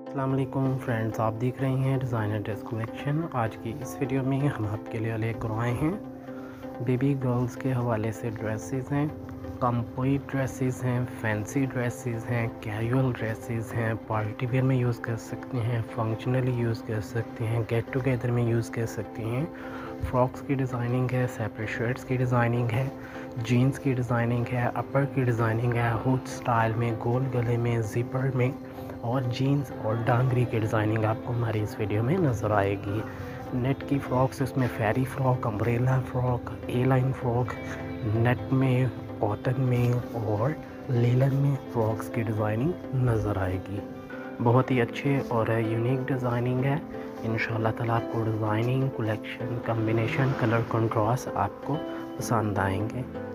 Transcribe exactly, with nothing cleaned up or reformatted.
अस्सलाम वालेकुम फ्रेंड्स, आप देख रहे हैं डिज़ाइनर ड्रेस कलेक्शन। आज की इस वीडियो में हम आपके लिए लेकर आए हैं बेबी गर्ल्स के हवाले से ड्रेसेस हैं, कंप्लीट ड्रेसेस हैं, फैंसी ड्रेसेस हैं, कैजुअल ड्रेसेस हैं, पार्टी वेयर में यूज़ कर सकते हैं, फंक्शनली यूज़ कर सकते हैं, गेट टुगेदर में यूज़ कर सकते हैं। फ्रॉक्स की डिज़ाइनिंग है, सेपरेट शर्ट्स की डिज़ाइनिंग है, जीन्स की डिज़ाइनिंग है, अपर की डिज़ाइनिंग है, हुड स्टाइल में, गोल गले में, ज़िपर में और जीन्स और डांगरी की डिज़ाइनिंग आपको हमारी इस वीडियो में नज़र आएगी। नेट की फ़्रॉक्स, इसमें fairy frock, umbrella frock, A line frock, net में, कॉटन में और लेलन में फ़्रॉक्स की डिज़ाइनिंग नज़र आएगी। बहुत ही अच्छे और यूनिक डिज़ाइनिंग है। इंशाल्लाह ताला आपको designing, collection, combination, colour contrast आपको पसंद आएंगे।